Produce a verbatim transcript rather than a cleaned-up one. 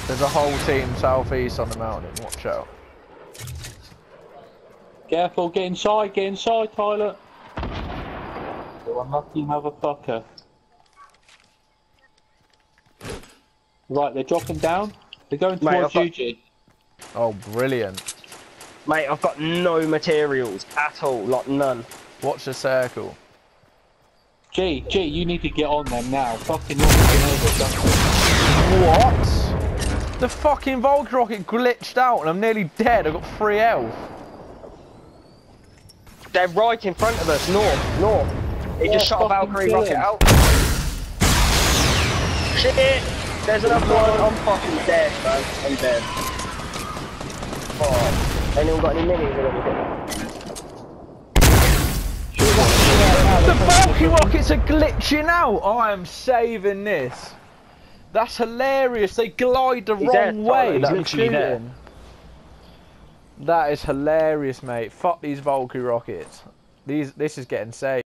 There's a whole team southeast on the mountain. Watch out. Careful, get inside, get inside, Tyler. You unlucky motherfucker. Right, they're dropping down. They're going Mate, towards I've you, got- G. Oh, brilliant. Mate, I've got no materials at all, like none. Watch the circle. G, G, you need to get on them now. Fucking you're moving over something. What? The fucking Valkyrie rocket glitched out and I'm nearly dead. I've got three health. They're right in front of us, north, north. He Yeah, just shot a fucking Valkyrie kill rocket him. out. Shit! There's another one. I'm fucking dead, man. I'm dead. Oh, anyone got any minis or anything? The Valkyrie rockets are glitching out. I am saving this. That's hilarious. They glide the He's wrong there, way. Tyler. He's that I'm literally there. shooting. That is hilarious, mate. Fuck these Valkyrie rockets. These, this is getting saved.